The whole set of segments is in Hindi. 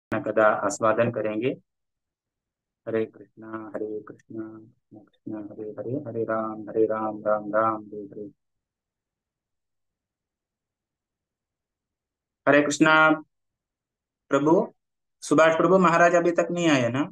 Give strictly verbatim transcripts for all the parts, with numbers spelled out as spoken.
कदा आस्वादन करेंगे। हरे कृष्णा हरे कृष्णा कृष्ण कृष्ण हरे हरे, हरे राम हरे राम राम राम हरे हरे। हरे कृष्णा प्रभु। सुभाष प्रभु महाराज अभी तक नहीं आए ना?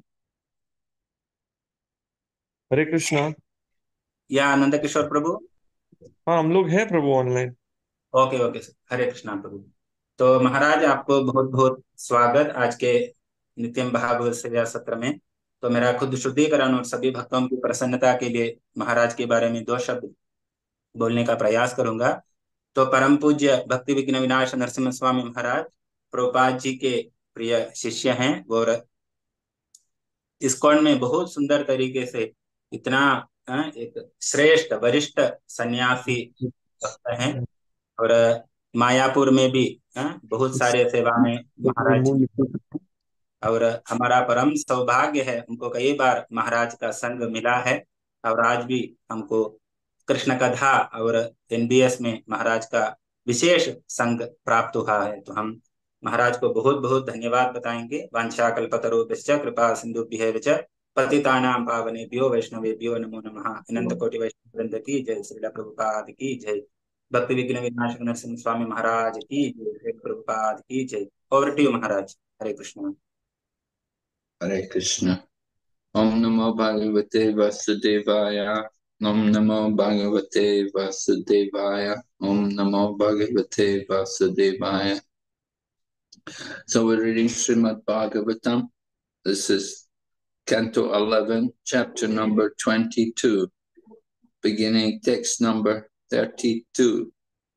हरे कृष्णा। या आनंद किशोर प्रभु? हाँ, हम लोग हैं प्रभु online. Okay okay sir, Hare Krishna प्रभु। तो महाराज आपको बहुत बहुत स्वागत आज के नित्यम भागवत सेवा सत्र में। तो मेरा खुद शुद्धिकरण और सभी भक्तों की प्रसन्नता के लिए महाराज के बारे में दो शब्द बोलने का प्रयास करूंगा। तो परम पूज्य भक्ति विघ्न विनाश नरसिम्हा स्वामी महाराज प्रभुपाद जी के प्रिय शिष्य हैं और इस्कॉन में बहुत सुंदर तरीके से इतना अ, एक श्रेष्ठ वरिष्ठ सन्यासी भक्त हैं। और मायापुर में भी अ, बहुत सारे सेवा में महाराज जी हैं। और हमारा परम सौभाग्य है, हमको कई बार महाराज का संग मिला है। और आज भी हमको कृष्ण कथा और एनबीएस में महाराज का विशेष संग प्राप्त हुआ है। तो हम महाराज को बहुत बहुत धन्यवाद बताएंगे। वांछा कल्पतरुभ्यश्च कृपा सिंधुभ्यः च पतितानां पावनेभ्यो वैष्णवेभ्यो नमो नमः। अनंत कोटि वैष्णव वृंद की जय, श्रील प्रभुपाद की जय, भक्ति विघ्न विनाशक नरसिंह स्वामी महाराज की जय, श्री प्रभुपाद की जय। ओवर टू यू महाराज। हरे कृष्ण। हरे कृष्ण। ओम नमो भगवते वासुदेवाय। ओम नमो भगवते वासुदेवाय। ओम नमो भगवते वासुदेवाय। So we're reading Srimad Bhagavatam. This is Canto eleven, chapter number twenty-two, beginning text number thirty-two.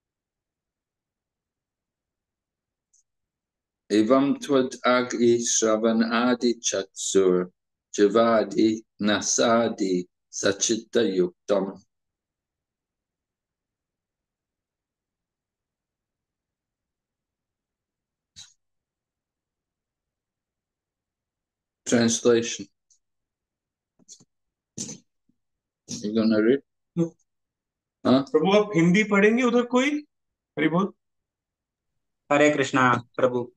Evam tvad agri shravan adi chatsur javadi nasadi sachita yuktam. Translation. You gonna read? हाँ? प्रभु आप हिंदी पढ़ेंगे उधर कोई? हरि बोल। हरे कृष्णा प्रभु।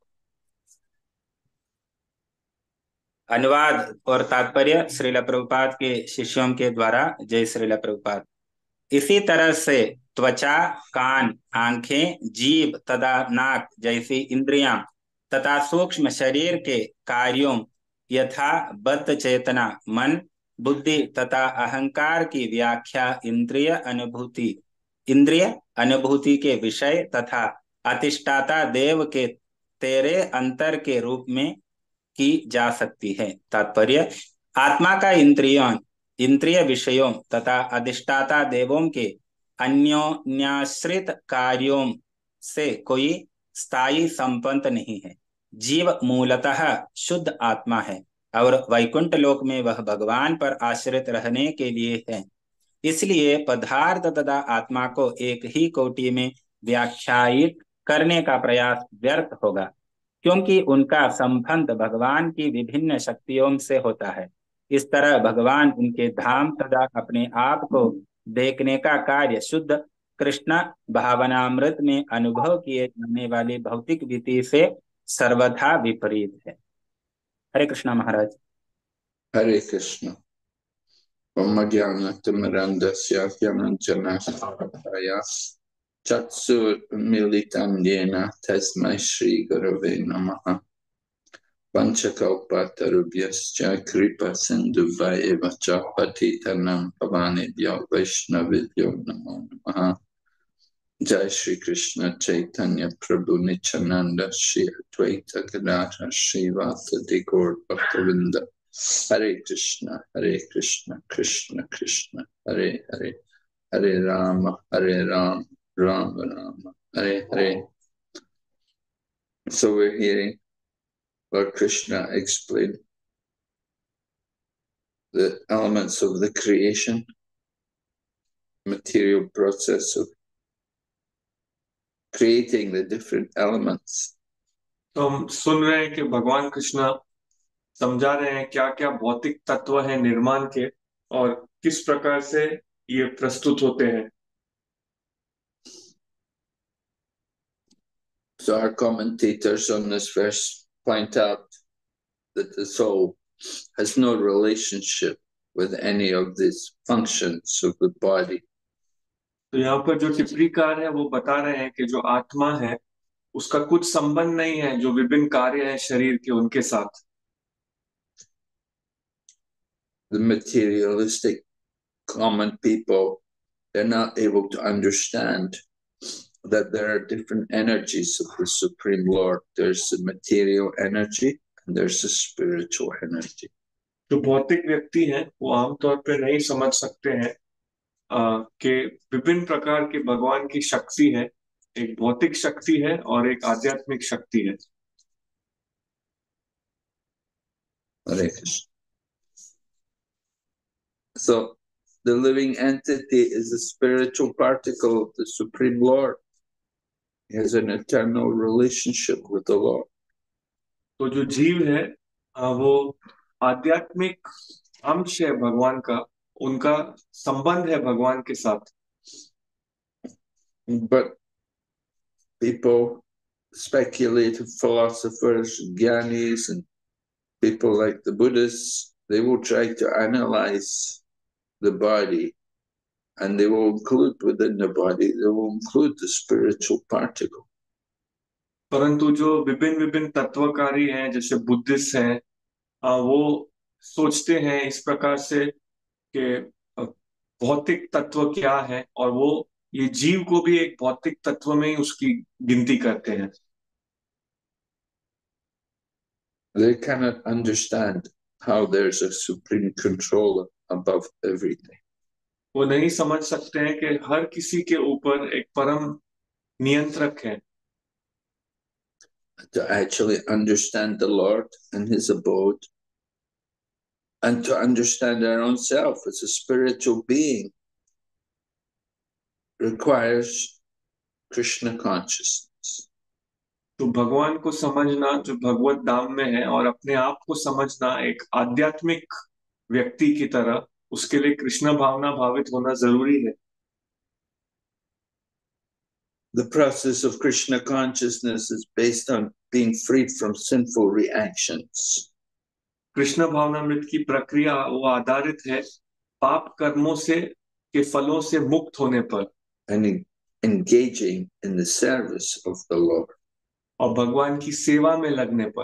अनुवाद और तात्पर्य श्रील प्रभुपाद के शिष्यों के द्वारा। जय श्रील प्रभुपाद। इसी तरह से त्वचा, कान, आंखें, जीभ तथा नाक जैसी इंद्रियां तथा सूक्ष्म शरीर के कार्यों यथा बद्ध चेतना, मन, बुद्धि तथा अहंकार की व्याख्या इंद्रिय अनुभूति इंद्रिय अनुभूति के विषय तथा अधिष्ठाता देव के तेरे अंतर के रूप में की जा सकती है। तात्पर्य: आत्मा का इंद्रियों इंद्रिय विषयों तथा अधिष्ठाता देवों के अन्योन्याश्रित कार्यों से कोई स्थायी संबंध नहीं है। जीव मूलतः शुद्ध आत्मा है और वैकुंठ लोक में वह भगवान पर आश्रित रहने के लिए है। इसलिए पदार्थ तथा आत्मा को एक ही कोटि में व्याख्यायित करने का प्रयास व्यर्थ होगा, क्योंकि उनका संबंध भगवान की विभिन्न शक्तियों से होता है। इस तरह भगवान उनके धाम तथा अपने आप को देखने का कार्य शुद्ध कृष्ण भावनामृत में अनुभव किए जाने वाली भौतिक विधि से सर्वथा विपरीत है। हरे कृष्णा महाराज। हरे कृष्ण। ओम ज्ञानतिमिरन्धस्य ज्ञानाञ्जनशलाकया चक्षुर्मीलितं येन तस्मै श्रीगुरवे नमः। पञ्चकल्पतरुभ्यश्च कृपासिन्धुभ्येव च पतितानां पावनेभ्यो वैष्णवेभ्यो नमो नमः। जय श्री कृष्ण चैतन्य प्रभु नित्यानंद श्री अद्वैत गदाधर श्रीवासदि गौर भक्तवृंद। हरे कृष्ण हरे कृष्ण कृष्ण कृष्ण हरे हरे, हरे राम हरे Ram Ram Ram Hare Hare. So we're hearing Lord Krishna explain the elements of the creation, material process of creating the different elements. तो हम सुन रहे हैं कि भगवान कृष्ण समझा रहे हैं क्या क्या भौतिक तत्व हैं निर्माण के और किस प्रकार से ये प्रस्तुत होते हैं। So our commentators on this verse point out that the soul has no relationship with any of these functions of the body. तो यहाँ पर जो टिप्पणीकार है वो बता रहे हैं कि जो आत्मा है उसका कुछ संबंध नहीं है जो विभिन्न कार्य हैं शरीर के उनके साथ. The materialistic common people, they're not able to understand that there are different energies of the Supreme Lord. There's the material energy and there's the spiritual energy. जो भौतिक व्यक्ति हैं वो आमतौर पे नहीं समझ सकते हैं कि विभिन्न प्रकार के भगवान की शक्ति है, एक भौतिक शक्ति है और एक आध्यात्मिक शक्ति है. Hare Krishna. So the living entity is a spiritual particle of the Supreme Lord. He has an eternal relationship with the Lord. तो जो जीव है वो आध्यात्मिक अंश है भगवान का, उनका संबंध है भगवान के साथ. But people, speculative philosophers, jnanis, and people like the Buddhists, they will try to analyze the body, and they will include within the body, they will include the spiritual particle. परंतु जो विभिन्न विभिन्न तत्वकारी हैं जैसे बुद्धिस्ट हैं, वो सोचते हैं इस प्रकार से कि भौतिक तत्व क्या है और वो ये जीव को भी एक भौतिक तत्व में ही उसकी गिनती करते हैं. They cannot understand how there's a supreme controller above everything. वो नहीं समझ सकते हैं कि हर किसी के ऊपर एक परम नियंत्रक है. To actually understand the Lord and His abode, and to understand our own self as a spiritual being, requires Krishna consciousness. तो भगवान को समझना जो भगवत धाम में है और अपने आप को समझना एक आध्यात्मिक व्यक्ति की तरह, उसके लिए कृष्ण भावना भावित होना जरूरी है. The process of Krishna consciousness is based on being freed from sinful reactions. Krishna भावनामृत की प्रक्रिया वो आधारित है पाप कर्मों से के फलों से मुक्त होने पर, and engaging in the service of the Lord. और भगवान की सेवा में लगने पर.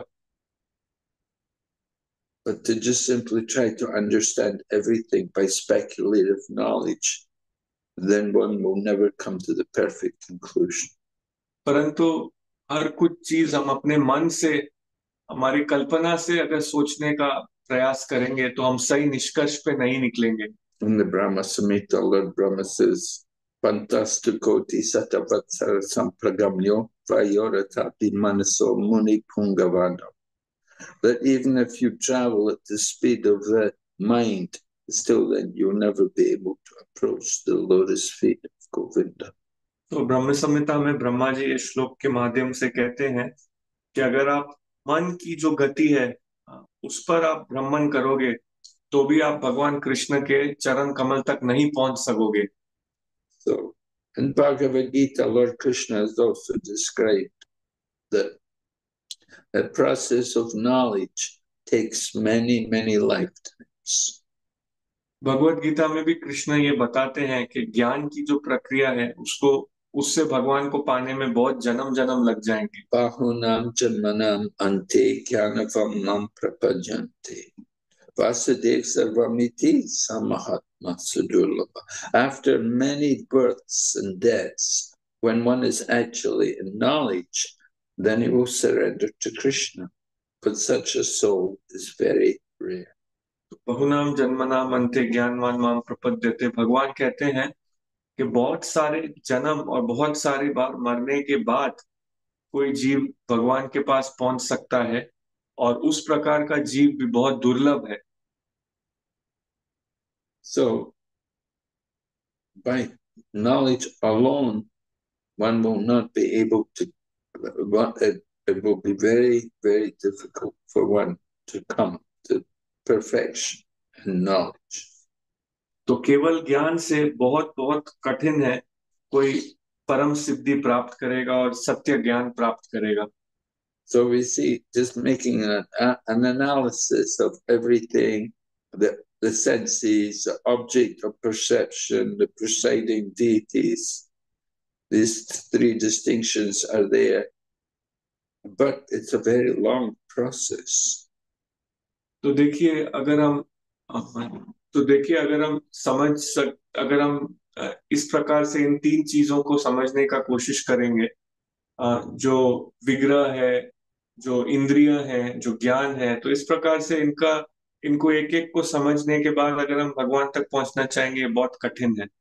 But to just simply try to understand everything by speculative knowledge, then one will never come to the perfect conclusion. परंतु हर कुछ चीज हम अपने मन से, हमारी कल्पना से अगर सोचने का प्रयास करेंगे तो हम सही निष्कर्ष पे नहीं निकलेंगे. In the Brahma Samhita, Lord Brahma says, Pantastukoti satavatsara sampragamyo vayoratapi manaso muni pungavana. That even if you travel at the speed of the mind, still then you'll never be able to approach the lotus feet of Govinda. तो ब्रह्म संहिता में ब्रह्मा जी इस श्लोक के माध्यम से कहते हैं कि अगर आप मन की जो गति है उस पर आप भ्रमण करोगे तो भी आप भगवान कृष्ण के चरण कमल तक नहीं पहुंच सकोगे. So in Bhagavad Gita, Lord Krishna has also described that the process of knowledge takes many, many lifetimes. Bhagavad Gita में भी कृष्ण ये बताते हैं कि ज्ञान की जो प्रक्रिया है उसको उससे भगवान को पाने में बहुत जन्म जन्म लग जाएंगे. Bahunam janmanam ante jnanavam prapajante. Vasudev sarvamiti samahatma sudurlabha. After many births and deaths, when one is actually in knowledge, then he will surrender to Krishna. But such a soul is very rare. बहुनाम जन्मनाम अंते ज्ञानवान माम प्रपद्यते. भगवान कहते हैं कि बहुत सारे जन्म और बहुत सारी बार मरने के बाद कोई जीव भगवान के पास पहुंच सकता है और उस प्रकार का जीव भी बहुत दुर्लभ है. So, by knowledge alone, one will not be able to, it, it will be very, very difficult for one to come to perfection and knowledge. तो केवल ज्ञान से बहुत बहुत कठिन है कोई परम सिद्धि प्राप्त करेगा और सत्य ज्ञान प्राप्त करेगा. So we see, just making an, an analysis of everything, the, the senses, the object of perception, the presiding deities. These three distinctions are there, but it's a very long process. तो देखिए अगर हम तो देखिए अगर हम समझ सक अगर हम इस प्रकार से इन तीन चीजों को समझने का कोशिश करेंगे, जो विग्रह है, जो इंद्रिय है, जो ज्ञान है, तो इस प्रकार से इनका इनको एक एक को समझने के बाद अगर हम भगवान तक पहुंचना चाहेंगे, बहुत कठिन है.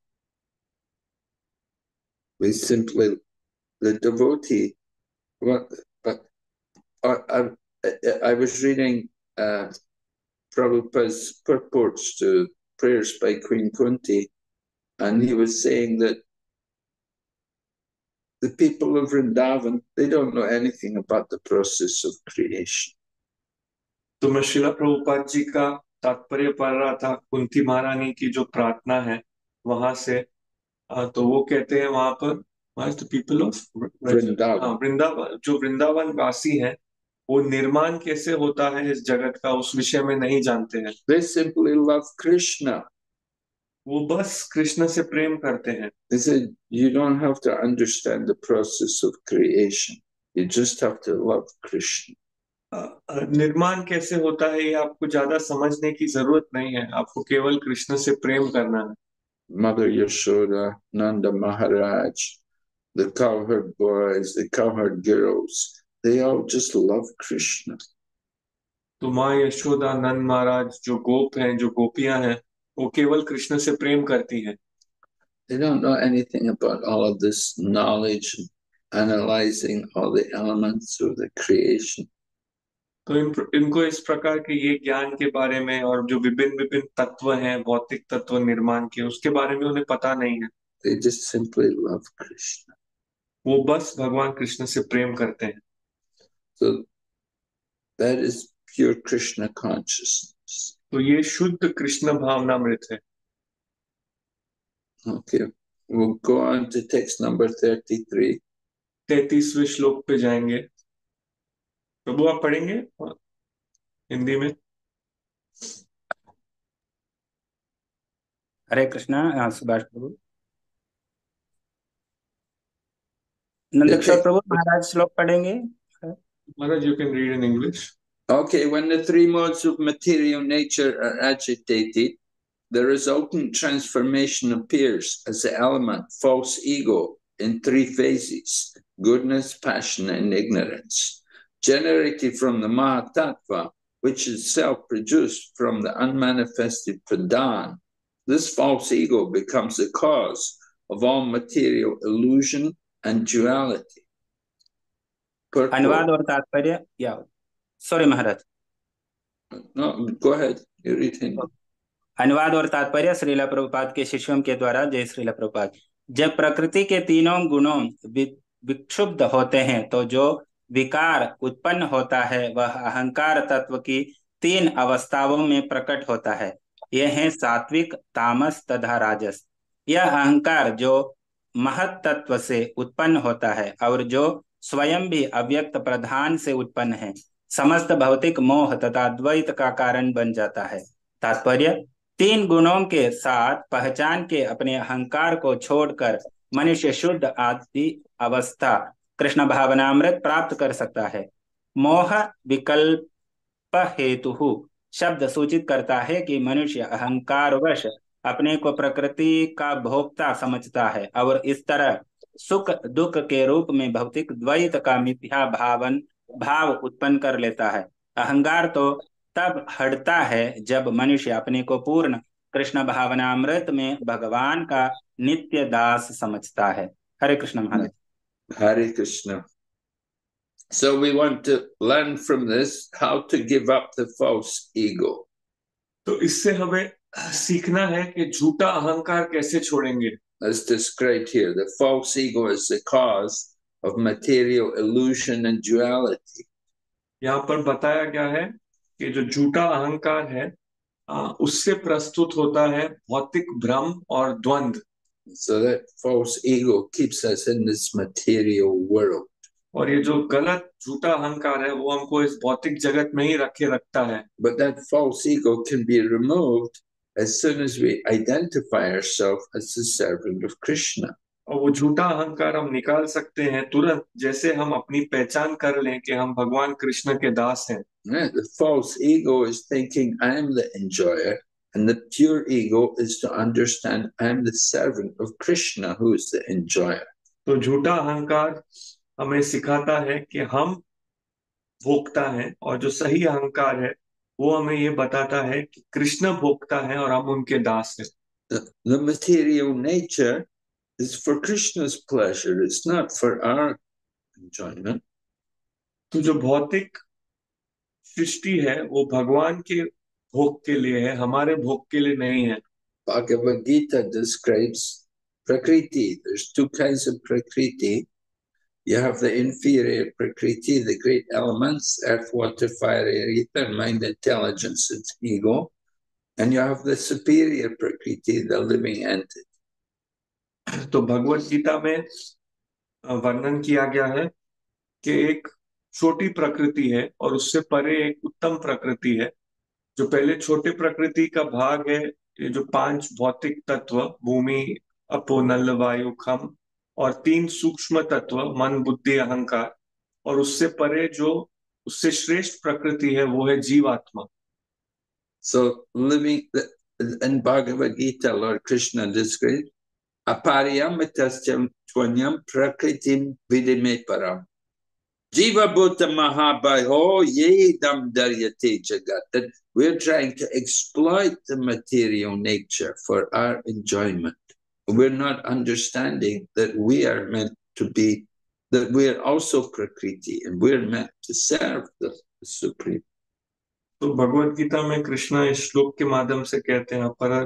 We simply, the devotee, what, but I, I, I was reading uh, Prabhupada's purports to prayers by Queen Kunti, and he was saying that the people of Vrindavan, they don't know anything about the process of creation. तो मैं श्रीला प्रभुपाद जी का तात्पर्य पढ़ रहा था कुंती महारानी की जो प्रार्थना है वहां से, तो वो कहते हैं वहां पर the people of Vrindavan, Vrindavan जो वृंदावन वासी हैं, वो निर्माण कैसे होता है इस जगत का, उस विषय में नहीं जानते हैं. They simply love Krishna. वो बस कृष्ण से प्रेम करते हैं. They said, you don't have to understand the process of creation. You just have to love Krishna. निर्माण कैसे होता है ये आपको ज्यादा समझने की जरूरत नहीं है, आपको केवल कृष्ण से प्रेम करना है. Mother Yashoda, Nanda Maharaj, the cowherd boys, the cowherd girls, they all just love Krishna. तो माँ यशोदा, नंद महाराज, जो गोप हैं, जो गोपियां हैं, वो केवल कृष्ण से प्रेम करती हैं. They don't know anything about all of this knowledge, analyzing all the elements of the creation. तो इन, इनको इस प्रकार के ये ज्ञान के बारे में और जो विभिन्न विभिन्न तत्व हैं, भौतिक तत्व निर्माण के, उसके बारे में उन्हें पता नहीं है. They just simply love Krishna. वो बस भगवान कृष्ण से प्रेम करते हैं. So that is pure Krishna consciousness. तो ये शुद्ध कृष्ण भावनामृत है. Okay, we'll go on to text number thirty-three. तैतीसवें श्लोक पे जाएंगे. प्रभु आप पढ़ेंगे हिंदी में. हरे कृष्णा. सुभाष प्रभु. नंदकिशोर प्रभु महाराज श्लोक पढ़ेंगे. महाराज, you can read in English. Okay, when the three modes of material nature are agitated, the resultant transformation appears as the element false ego in three phases: goodness, passion, and ignorance, generated from the Mahatattva, which is self-produced from the unmanifested Pradhan. This false ego becomes the cause of all material illusion and duality. अनुवाद और तात्पर्य. या सॉरी महाराज. No, go ahead. You read him. अनुवाद और तात्पर्य श्रीला प्रभुपाद के शिष्यों के द्वारा. जय श्रीला प्रभुपाद. जब प्रकृति के तीनों गुणों विक्षुब्ध होते हैं तो जो विकार उत्पन्न होता है वह अहंकार तत्व की तीन अवस्थाओं में प्रकट होता है. यह है सात्विक, तामस तथा राजस. यह अहंकार जो महत तत्व से उत्पन्न होता है और जो स्वयं भी अव्यक्त प्रधान से उत्पन्न है, समस्त भौतिक मोह तथा द्वैत का कारण बन जाता है. तात्पर्य: तीन गुणों के साथ पहचान के अपने अहंकार को छोड़कर मनुष्य शुद्ध आदि अवस्था कृष्ण भावनामृत प्राप्त कर सकता है. मोह विकल्प हेतु शब्द सूचित करता है कि मनुष्य अहंकारवश अपने को प्रकृति का भोक्ता समझता है और इस तरह सुख दुख के रूप में भौतिक द्वैत का मिथ्या भावन भाव उत्पन्न कर लेता है. अहंकार तो तब हटता है जब मनुष्य अपने को पूर्ण कृष्ण भावनामृत में भगवान का नित्य दास समझता है. हरे कृष्ण महाराज. Hare Krishna. So we want to learn from this how to give up the false ego. तो इससे हमें सीखना है कि झूठा अहंकार कैसे छोड़ेंगे. As described here, the false ego is the cause of material illusion and duality. यहाँ पर बताया गया है कि जो झूठा अहंकार है उससे प्रस्तुत होता है भौतिक भ्रम और द्वंद्व. So that false ego keeps us in this material world. और ये जो गलत झूठा अहंकार है वो हमको इस भौतिक जगत में ही रखे रखता है। But that false ego can be removed as soon as we identify ourselves as the servant of Krishna. और वो झूठा अहंकार हम निकाल सकते हैं तुरंत, जैसे हम अपनी पहचान कर लें कि हम भगवान कृष्ण के दास हैं। Right? The false ego is thinking I am the enjoyer, and the pure ego is to understand I am the servant of Krishna who is the enjoyer. तो झूठा अहंकार हमें सिखाता है कि हम भोक्ता हैं, और जो सही अहंकार है वो हमें ये बताता है कि कृष्ण भोक्ता है और हम उनके दास हैं। The, the material nature is for Krishna's pleasure. It's not for our enjoyment. तो जो भौतिक सृष्टि है वो भगवान के भोग के लिए है, हमारे भोग के लिए नहीं है। Bhagavad Gita describes Prakriti. There's two kinds of Prakriti. You have the inferior Prakriti, the great elements, earth, water, fire, air, ether, mind, intelligence, and ego. And you have the superior Prakriti, the living entity. तो भगवत गीता में वर्णन किया गया है कि एक छोटी प्रकृति है और उससे परे एक उत्तम प्रकृति है। जो पहले छोटे प्रकृति का भाग है, ये जो पांच भौतिक तत्व भूमि, अपो, नल, वायु, खम, और तीन सूक्ष्म तत्व मन, बुद्धि, अहंकार, और उससे परे जो उससे श्रेष्ठ प्रकृति है वो है जीवात्मा। So living in Bhagavad Gita, Lord Krishna described apariyamitasya tvanyam prakritim vidime param. Jiva Bhuta Mahabaho Yedam Daryate Jagat. That we're trying to exploit the material nature for our enjoyment. We're not understanding that we are meant to be, that we are also Prakriti and we're meant to serve the, the Supreme. तो भगवत गीता में कृष्ण इस श्लोक के माध्यम से कहते हैं पर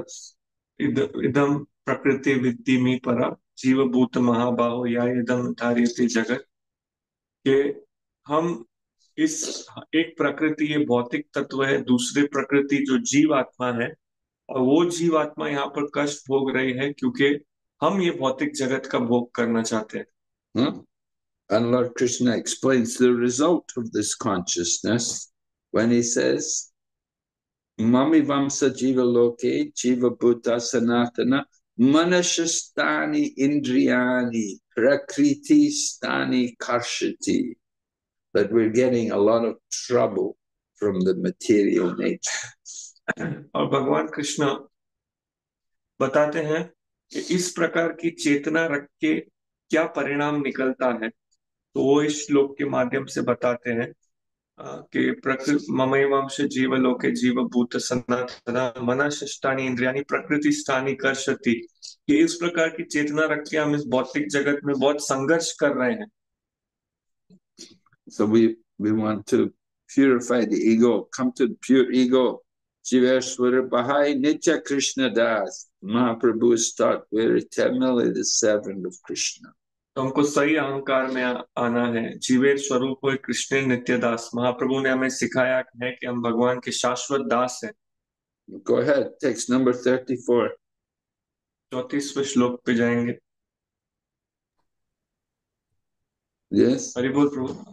इदम प्रकृति विद्धिमी परा जीव भूत महाबाहो या इदम धार्यते जगत, के हम इस एक प्रकृति ये भौतिक तत्व है, दूसरी प्रकृति जो जीवात्मा है, और वो जीवात्मा यहाँ पर कष्ट भोग रही है क्योंकि हम ये भौतिक जगत का भोग करना चाहते हैं। Hmm? And Lord Krishna explains the result of this consciousness when he says, Mami Vamsa Jiva Loke Jiva Bhuta Sanatana Manashastani Indriyani Prakriti Stani Karshati. That we're getting a lot of trouble from the material nature. और भगवान कृष्ण बताते हैं कि इस प्रकार की चेतना रख के क्या परिणाम निकलता है, तो वो इस श्लोक के माध्यम से बताते हैं कि प्रकृति ममैवांश जीव लोके जीव भूत सनातना मनशिष्टानि इंद्रियानि प्रकृति स्थानी कर्षति, कि इस प्रकार की चेतना रख के हम इस भौतिक जगत में बहुत संघर्ष कर रहे हैं। So we we want to purify the ego, come to the pure ego. Jiveshwara Bahai Nitya Krishna Das. Mahaprabhu is taught very Tamil, the servant of Krishna. तो हमको सही अहंकार में आना है। जीवेर स्वरूप हो कृष्ण नित्य दास। महाप्रभु ने हमें सिखाया है कि हम भगवान के शाश्वत दास हैं। Go ahead, text number thirty-four. चौतीसवें श्लोक पे जाएंगे। Yes. हरि बोल प्रभु।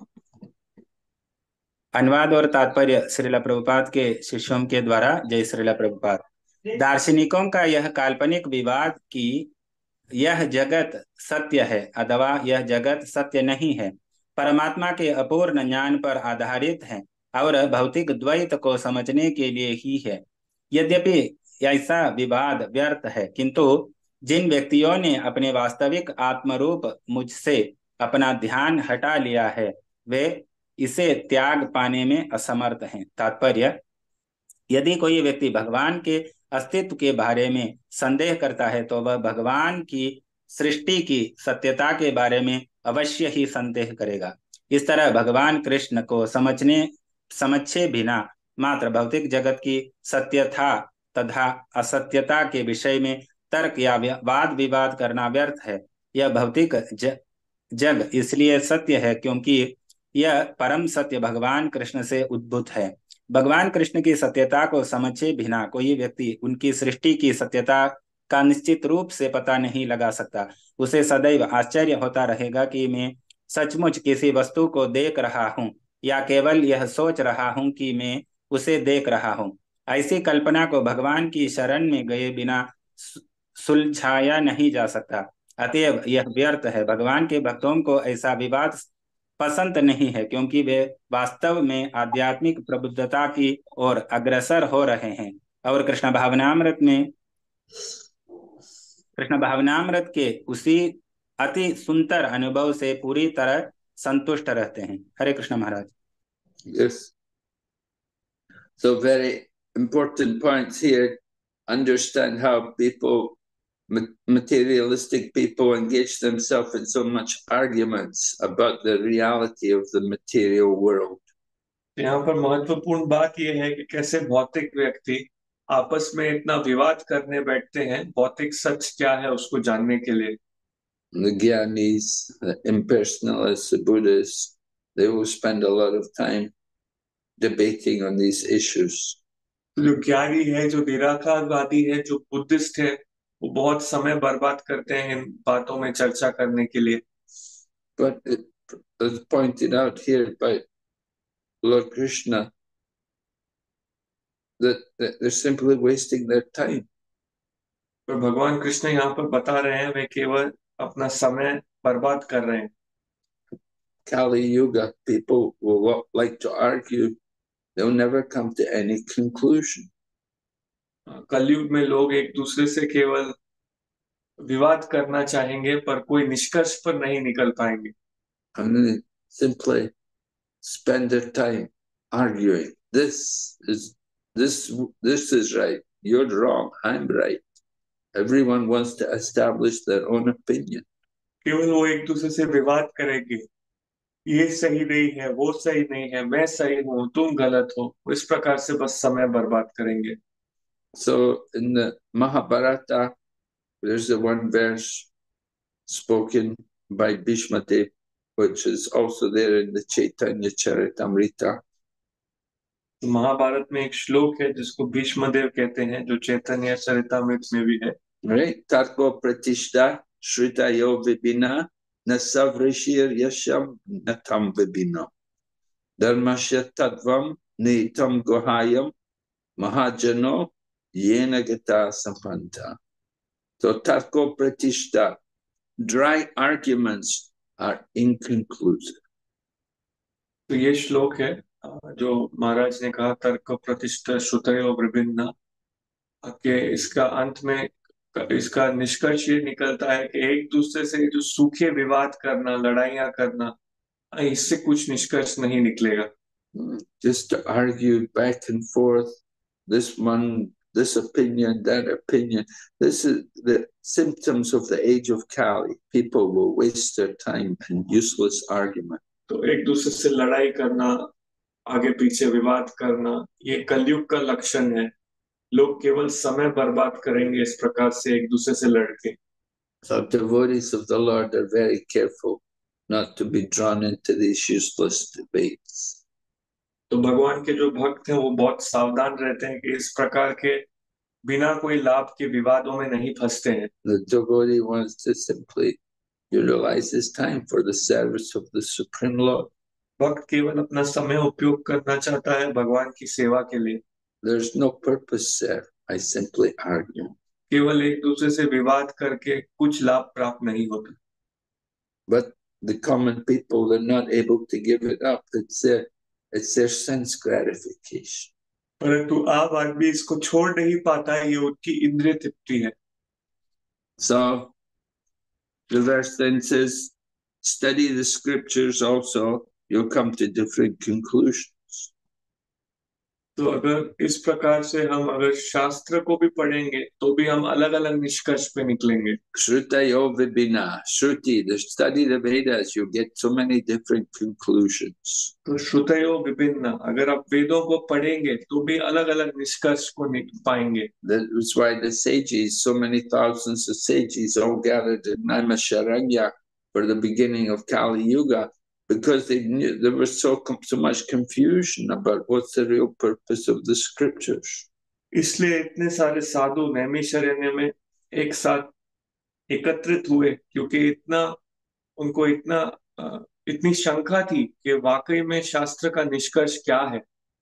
अनुवाद और तात्पर्य श्रील प्रभुपाद के शिष्यों के द्वारा। जय श्रील प्रभुपाद। दार्शनिकों का यह काल्पनिक विवाद कि यह जगत सत्य है अथवा यह जगत सत्य नहीं है, परमात्मा के अपूर्ण ज्ञान पर आधारित है और भौतिक द्वैत को समझने के लिए ही है। यद्यपि ऐसा विवाद व्यर्थ है, किंतु जिन व्यक्तियों ने अपने वास्तविक आत्मरूप मुझसे अपना ध्यान हटा लिया है, वे इसे त्याग पाने में असमर्थ हैं। तात्पर्य: यदि कोई व्यक्ति भगवान के अस्तित्व के बारे में संदेह करता है तो वह भगवान की सृष्टि की सत्यता के बारे में अवश्य ही संदेह करेगा। इस तरह भगवान कृष्ण को समझने समझे बिना मात्र भौतिक जगत की सत्यता तथा असत्यता के विषय में तर्क या वाद विवाद करना व्यर्थ है। यह भौतिक जग इसलिए सत्य है क्योंकि यह परम सत्य भगवान कृष्ण से उद्भूत है। भगवान कृष्ण की सत्यता को समझे बिना कोई व्यक्ति उनकी सृष्टि की सत्यता का निश्चित रूप से पता नहीं लगा सकता। उसे सदैव आश्चर्य होता रहेगा कि मैं सचमुच किसी वस्तु को देख रहा हूँ या केवल यह सोच रहा हूँ कि मैं उसे देख रहा हूँ। ऐसी कल्पना को भगवान की शरण में गए बिना सु- सुलझाया नहीं जा सकता। अतएव यह व्यर्थ है। भगवान के भक्तों को ऐसा विवाद पसंद नहीं है, क्योंकि वे वास्तव में आध्यात्मिक प्रबुद्धता की ओर अग्रसर हो रहे हैं और कृष्ण भावनामृत में कृष्ण भावनामृत के उसी अति सुंदर अनुभव से पूरी तरह संतुष्ट रहते हैं। हरे कृष्ण महाराज। Yes. So very important points here. Understand how people, materialistic people, engage themselves in so much arguments about the reality of the material world. यहाँ पर महत्वपूर्ण बात यह है कि कैसे भौतिक व्यक्ति आपस में इतना विवाद करने बैठते हैं भौतिक सच क्या है उसको जानने के लिए। The Gyanis, the impersonalists, the Buddhists, they will spend a lot of time debating on these issues. जो ज्ञानी है, जो निराकारवादी है, जो बुद्धिस्ट है, वो बहुत समय बर्बाद करते हैं इन बातों में चर्चा करने के लिए। But it is pointed out here by Lord Krishna that, that they're simply wasting their time. पर भगवान कृष्ण यहाँ पर बता रहे हैं वे केवल अपना समय बर्बाद कर रहे हैं। Kali Yuga, people will like to argue. They'll never come to any conclusion. कलयुग में लोग एक दूसरे से केवल विवाद करना चाहेंगे पर कोई निष्कर्ष पर नहीं निकल पाएंगे। And they simply spend their time arguing. This is this this is right. You're wrong. I'm right. Everyone wants to establish their own opinion. केवल वो एक दूसरे से विवाद करेंगे, ये सही नहीं है, वो सही नहीं है, मैं सही हूँ, तुम गलत हो। इस प्रकार से बस समय बर्बाद करेंगे। So in the Mahabharata, there's the one verse spoken by Bhishma Dev, which is also there in the Chaitanya Charitamrita. Mahabharat में एक श्लोक है जिसको भीष्म देव कहते हैं, जो चैतन्य चरितामृत में भी है। Right? Tarko Pratishta Shritayo Vibina Nasavrishir Yasham Natam Vibina Dharmasya Tadvam Nitam Gohayam Mahajano Yena Gata Sampanta. So Tarko Pratishta, dry arguments are inconclusive. तो ये श्लोक है जो महाराज ने कहा, तर्क प्रतिष्ठा श्रुतयो विभिन्ना, के इसका अंत में इसका निष्कर्ष ये निकलता है कि एक दूसरे से जो सूखे विवाद करना, लड़ाइयां करना, इससे कुछ निष्कर्ष नहीं निकलेगा। Just to argue back and forth, this one, this opinion, that opinion. This is the symptoms of the age of Kali. People will waste their time in useless argument. तो एक दूसरे से लड़ाई करना, आगे पीछे विवाद करना, ये कलयुग का लक्षण है। लोग केवल समय बर्बाद करेंगे इस प्रकार से एक दूसरे से लड़के। So devotees of the Lord are very careful not to be drawn into these useless debates. तो भगवान के जो भक्त हैं वो बहुत सावधान रहते हैं कि इस प्रकार के बिना कोई लाभ के विवादों में नहीं फंसते हैं। The devotee wants to simply utilize his time for the service of the Supreme Lord. भक्त केवल अपना समय उपयोग करना चाहता है भगवान की सेवा के लिए। There's no purpose there. I simply argue. केवल एक दूसरे से विवाद करके कुछ लाभ प्राप्त नहीं होता। But the common people, they're not able to give it up. It's their, it's their sense gratification. परंतु आम आदमी इसको छोड़ नहीं पाता है, ये उनकी इंद्रिय तृप्ति है। So the verse then says, study the scriptures also, you'll come to different conclusions. तो अगर इस प्रकार से हम अगर शास्त्र को भी पढ़ेंगे तो भी हम अलग अलग निष्कर्ष पे निकलेंगे। Shrutayo Vibhina, Shruti, the study the Vedas, you get so many different conclusions. तो श्रुतयो विभिन्न, अगर आप वेदों को पढ़ेंगे तो भी अलग अलग निष्कर्ष को निकल पाएंगे। That's why the sages, so many thousands of sages all gathered in Naimisharanya for the beginning of Kali Yuga, because they knew there was so, so much confusion about what's the real purpose of the scriptures. इसलिए इतने सारे साधु नैमिषारण्य में एक साथ एकत्रित हुए, क्योंकि इतना उनको इतना इतनी शंका थी कि वाकई में शास्त्र का निष्कर्ष क्या है।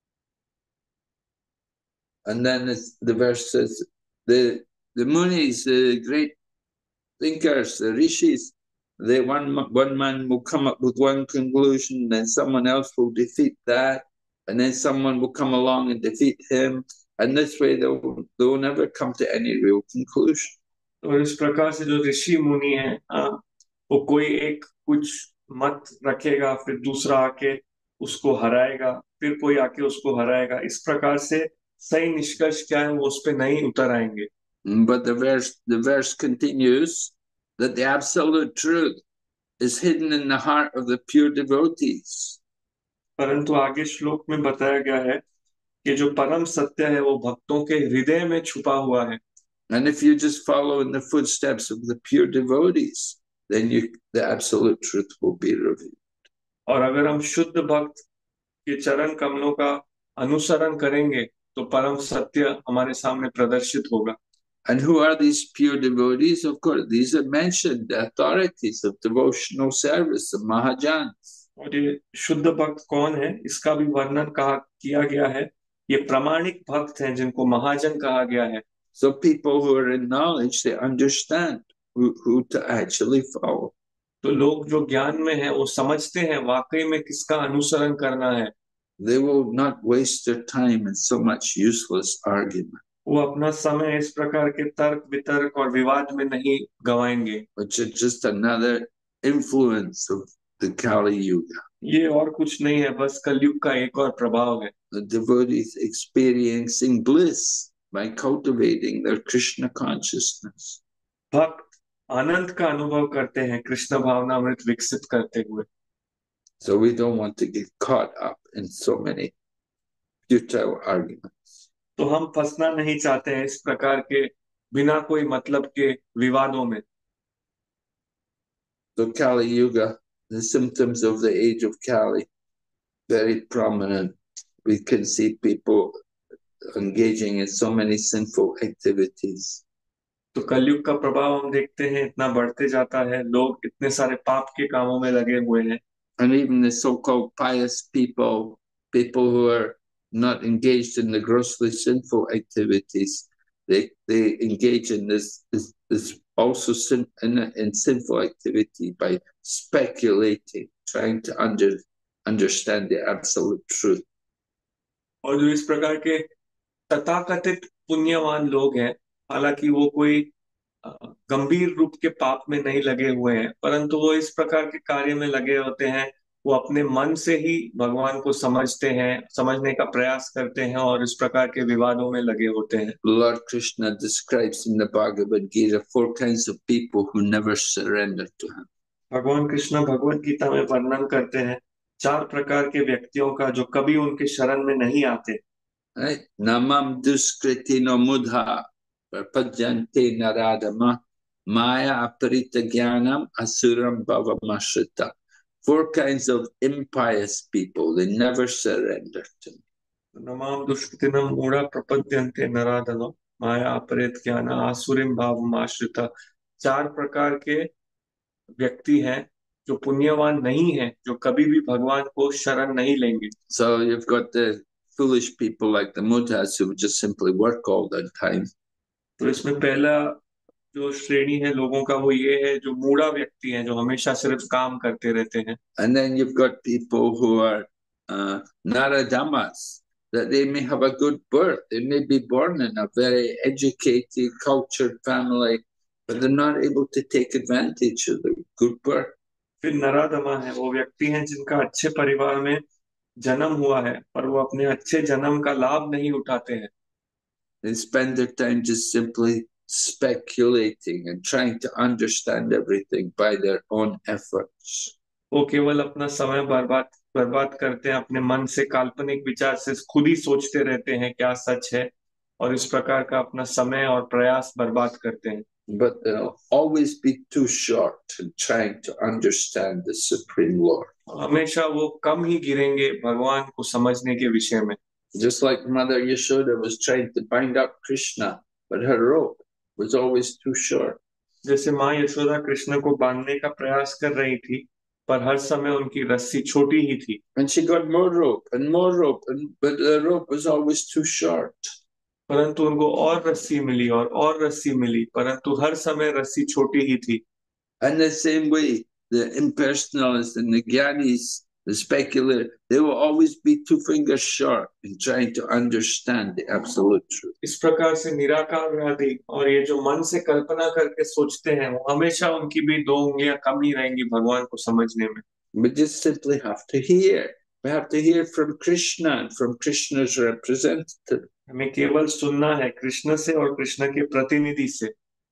And then it's, the verse says, the the munis, the great thinkers, the rishis, they one one man will come up with one conclusion, then someone else will defeat that, and then someone will come along and defeat him, and this way they will they will never come to any real conclusion. तो इस प्रकार से जो ऋषि मुनि हैं, हाँ, वो कोई एक कुछ मत रखेगा, फिर दूसरा आके उसको हराएगा, फिर कोई आके उसको हराएगा। इस प्रकार से सही निष्कर्ष क्या है वो उस पे नहीं उतर आएंगे। But the verse the verse continues that the absolute truth is hidden in the heart of the pure devotees. परंतु आगे श्लोक में बताया गया है कि जो परम सत्य है वो भक्तों के हृदय में छुपा हुआ है। And if you just follow in the footsteps of the pure devotees, then you, the absolute truth will be revealed. और अगर हम शुद्ध भक्त के चरण कमलों का अनुसरण करेंगे तो परम सत्य हमारे सामने प्रदर्शित होगा। And who are these pure devotees? Of course, these are mentioned, the authorities of devotional service, the Mahajans. और ये शुद्ध भक्त कौन है इसका भी वर्णन कहा किया गया है। ये प्रामाणिक भक्त हैं जिनको महाजन कहा गया है। So people who are in knowledge, they understand who, who to actually follow. तो लोग जो ज्ञान में हैं वो समझते हैं वाकई में किसका अनुसरण करना है। They will not waste their time in so much useless argument, वो अपना समय इस प्रकार के तर्क वितर्क और विवाद में नहीं गवाएंगे, which is just another influence of the Kali Yuga. ये और कुछ नहीं है, बस कलयुग का एक और प्रभाव है। The devotees experiencing bliss by cultivating their Krishna consciousness. भक्त आनंद का अनुभव करते हैं कृष्ण भावनामृत विकसित करते हुए। So we don't want to get caught up in so many futile arguments. तो हम फंसना नहीं चाहते हैं इस प्रकार के बिना कोई मतलब के विवादों में। So Kali Yuga, the symptoms of the age of Kali, very prominent. We can see people engaging in so many sinful activities. तो कलयुग का प्रभाव हम देखते हैं इतना बढ़ते जाता है, लोग इतने सारे पाप के कामों में लगे हुए हैं। And even the so-called pious people, people who are not engaged in the grossly sinful activities, they they engage in this this, this also sin, in, in sinful activity by speculating, trying to under, understand the absolute truth. और जो इस प्रकार के तथाकथित पुण्यवान लोग हैं, हालांकि वो कोई गंभीर रूप के पाप में नहीं लगे हुए हैं, परंतु वो इस प्रकार के कार्य में लगे होते हैं। वो अपने मन से ही भगवान को समझते हैं, समझने का प्रयास करते हैं और इस प्रकार के विवादों में लगे होते हैं। Lord Krishna describes in the Bhagavad Gita four kinds of people who never surrender to him. भगवान कृष्ण भगवत गीता में वर्णन करते हैं चार प्रकार के व्यक्तियों का जो कभी उनके शरण में नहीं आते। Right? Namam duskritino mudha prapajante naradama maya aparita jnanam asuram bhavamashrita. Four kinds of impious people, they never surrender to me. नमाम दुष्कृतिनम मूढ़ा प्रपद्यन्ते नराधनो माया अपरित ज्ञान आसुरिम भावमाश्रिता। चार प्रकार के व्यक्ति हैं जो पुण्यवान नहीं हैं, जो कभी भी भगवान को शरण नहीं लेंगे। So you've got the foolish people like the muddhas who just simply work all the time. तो इसमें पहला जो श्रेणी है लोगों का वो ये है जो मूढ़ा व्यक्ति हैं, जो हमेशा सिर्फ काम करते रहते हैं। And then you've got people who are uh, naradamas, that they may have a good birth, they may be born in a very educated, cultured family, but they're not able to take advantage of the good birth. फिर नराधमा है, वो व्यक्ति हैं जिनका अच्छे परिवार में जन्म हुआ है पर वो अपने अच्छे जन्म का लाभ नहीं उठाते हैं। They spend their time just simply speculating and trying to understand everything by their own efforts. वो केवल अपना समय बर्बाद बर्बाद करते हैं, अपने मन से काल्पनिक विचार से खुद ही सोचते रहते हैं क्या सच है और इस प्रकार का अपना समय और प्रयास बर्बाद करते हैं। But they'll always be too short in trying to understand the Supreme Lord. हमेशा वो कम ही गिरेंगे भगवान को समझने के विषय में। Just like Mother Yashoda was trying to bind up Krishna, but her rope was always too short. जैसे माँ यशोदा कृष्ण को बांधने का प्रयास कर रही थी, पर हर समय उनकी रस्सी छोटी ही थी। And she got more rope and more rope, and but the rope was always too short. परंतु उनको और रस्सी मिली और और रस्सी मिली, परंतु हर समय रस्सी छोटी ही थी। And the same way, the impersonalists and the Gyanis, the speculator, they will always be two fingers short in trying to understand the absolute truth. इस प्रकार से निराकारवादी और ये जो मन से कल्पना करके सोचते हैं, वो हमेशा उनकी भी दो उंगलियां कम ही रहेंगी भगवान को समझने में। We just simply have to hear. We have to hear from Krishna and from Krishna's representative. हमें केवल सुनना है कृष्ण से और कृष्ण के प्रतिनिधि से।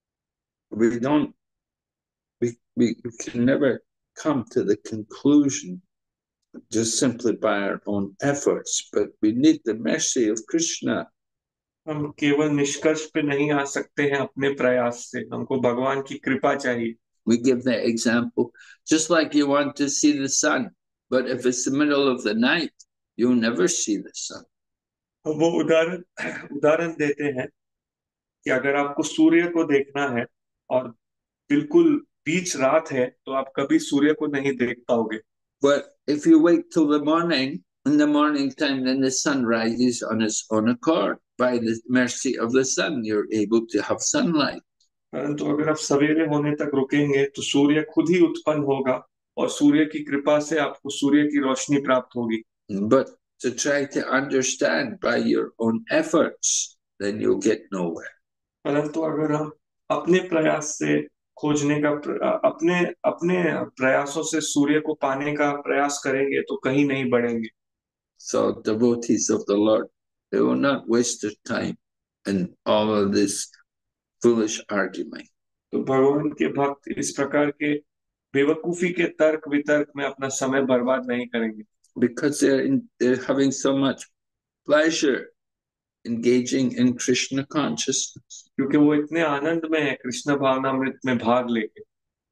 We don't, we, we, we can never come to the conclusion just simply by our own efforts, but we need the mercy of Krishna. हम केवल निष्कर्ष पे नहीं आ सकते हैं अपने प्रयास से, हमको भगवान की कृपा चाहिए। We give that example, just like you want to see the sun, but if it's the middle of the night, you'll never see the sun. वो उदाहरण उदाहरण देते हैं कि अगर आपको सूर्य को देखना है और बिल्कुल बीच रात है, तो आप कभी सूर्य को नहीं देख पाओगे। But if you wait till the morning, in the morning time, then the sun rises on its own accord. By the mercy of the sun, you're able to have sunlight. परंतु अगर आप सवेरे होने तक रुकेंगे तो सूर्य खुद ही उत्पन्न होगा और सूर्य की कृपा से आपको सूर्य की रोशनी प्राप्त होगी। But to try to understand by your own efforts, then you'll get nowhere. परंतु अगर हम अपने प्रयास से खोजने का अपने अपने प्रयासों से सूर्य को पाने का प्रयास करेंगे तो कहीं नहीं बढ़ेंगे। So devotees of the Lord, they will not waste their time in all of this foolish argument. तो भगवान के भक्त इस प्रकार के बेवकूफी के तर्क वितर्क में अपना समय बर्बाद नहीं करेंगे। Because they're in, they're having so much pleasure engaging in Krishna consciousness. क्योंकि वो इतने आनंद में है कृष्ण भावनामृत में भाग लेके।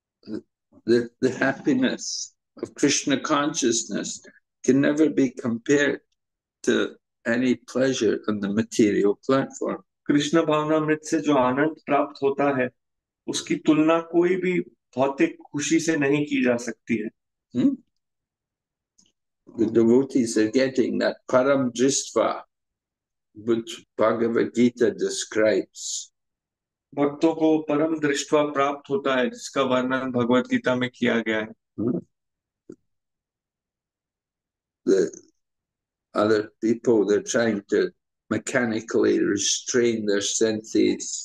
The, the happiness of Krishna consciousness can never be compared to any pleasure on the material platform. Krishna भावनामृत से जो आनंद प्राप्त होता है, उसकी तुलना कोई भी भौतिक खुशी से नहीं की जा सकती है। Hmm? The devotees are getting that param dristva, which Bhagavad Gita describes. भक्तों को परम दृष्टवा प्राप्त होता है, जिसका वर्णन भगवत गीता में किया गया है। Hmm? The other people, they're trying to mechanically restrain their senses